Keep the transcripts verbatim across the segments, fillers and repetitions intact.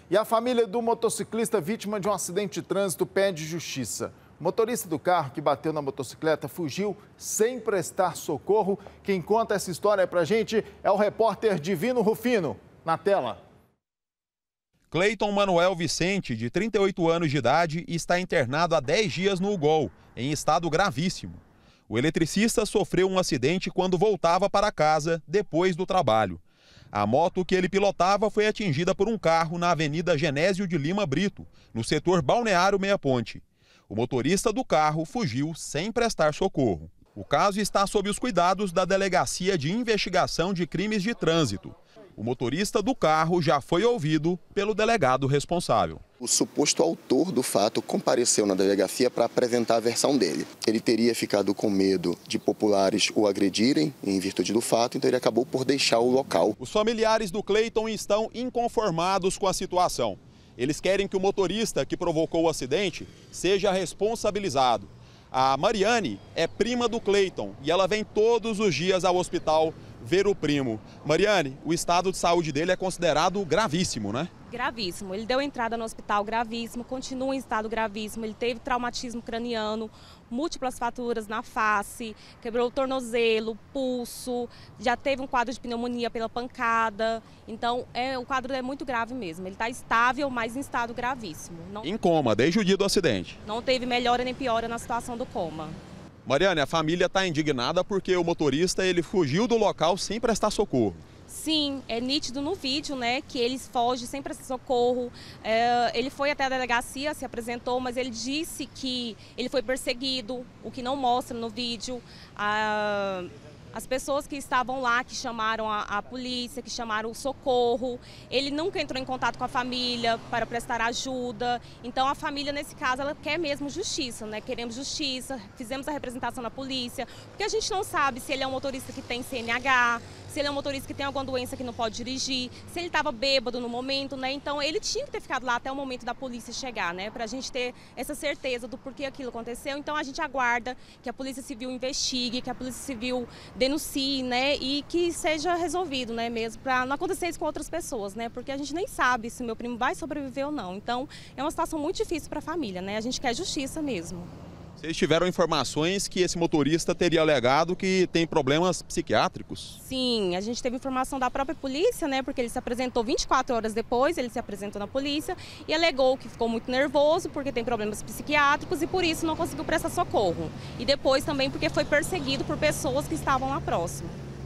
E a família do motociclista vítima de um acidente de trânsito pede justiça. O motorista do carro que bateu na motocicleta fugiu sem prestar socorro. Quem conta essa história pra gente é o repórter Divino Rufino. Na tela. Cleiton Manuel Vicente, de trinta e oito anos de idade, está internado há dez dias no U G O L, em estado gravíssimo. O eletricista sofreu um acidente quando voltava para casa depois do trabalho. A moto que ele pilotava foi atingida por um carro na Avenida Genésio de Lima Brito, no setor Balneário Meia Ponte. O motorista do carro fugiu sem prestar socorro. O caso está sob os cuidados da Delegacia de Investigação de Crimes de Trânsito. O motorista do carro já foi ouvido pelo delegado responsável. O suposto autor do fato compareceu na delegacia para apresentar a versão dele. Ele teria ficado com medo de populares o agredirem em virtude do fato, então ele acabou por deixar o local. Os familiares do Cleiton estão inconformados com a situação. Eles querem que o motorista que provocou o acidente seja responsabilizado. A Mariane é prima do Cleiton e ela vem todos os dias ao hospital ver o primo. Mariane, o estado de saúde dele é considerado gravíssimo, né? Gravíssimo. Ele deu entrada no hospital gravíssimo, continua em estado gravíssimo. Ele teve traumatismo craniano, múltiplas fraturas na face, quebrou o tornozelo, pulso, já teve um quadro de pneumonia pela pancada. Então, é, o quadro é muito grave mesmo. Ele está estável, mas em estado gravíssimo. Não, em coma, desde o dia do acidente. Não teve melhora nem piora na situação do coma. Mariane, a família está indignada porque o motorista ele fugiu do local sem prestar socorro. Sim, é nítido no vídeo, né, que ele foge sem prestar socorro. É, ele foi até a delegacia, se apresentou, mas ele disse que ele foi perseguido, o que não mostra no vídeo. Ah, As pessoas que estavam lá, que chamaram a, a polícia, que chamaram o socorro, ele nunca entrou em contato com a família para prestar ajuda. Então a família, nesse caso, ela quer mesmo justiça, né? Queremos justiça, fizemos a representação na polícia, porque a gente não sabe se ele é um motorista que tem C N H, se ele é um motorista que tem alguma doença que não pode dirigir, se ele estava bêbado no momento, né? Então ele tinha que ter ficado lá até o momento da polícia chegar, né? Para a gente ter essa certeza do porquê aquilo aconteceu. Então a gente aguarda que a Polícia Civil investigue, que a Polícia Civil denuncie, né, e que seja resolvido, né, mesmo, para não acontecer isso com outras pessoas, né, porque a gente nem sabe se meu primo vai sobreviver ou não. Então, é uma situação muito difícil para a família, né, a gente quer justiça mesmo. Vocês tiveram informações que esse motorista teria alegado que tem problemas psiquiátricos? Sim, a gente teve informação da própria polícia, né, porque ele se apresentou vinte e quatro horas depois, ele se apresentou na polícia e alegou que ficou muito nervoso porque tem problemas psiquiátricos e por isso não conseguiu prestar socorro. E depois também porque foi perseguido por pessoas que estavam lá próximo.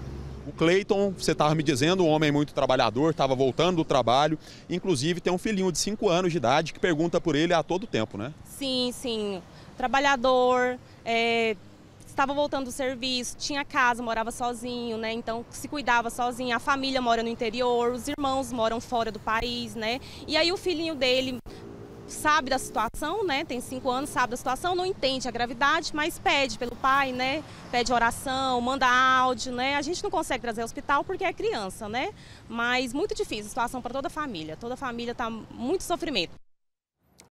O Cleiton, você estava me dizendo, um homem muito trabalhador, estava voltando do trabalho, inclusive tem um filhinho de cinco anos de idade que pergunta por ele a todo tempo, né? Sim, sim. Trabalhador, é, estava voltando do serviço, tinha casa, morava sozinho, né? Então se cuidava sozinho, a família mora no interior, os irmãos moram fora do país, né? E aí o filhinho dele sabe da situação, né? Tem cinco anos, sabe da situação, não entende a gravidade, mas pede pelo pai, né? Pede oração, manda áudio, né? A gente não consegue trazer ao hospital porque é criança, né? Mas muito difícil a situação para toda a família. Toda a família está muito sofrimento.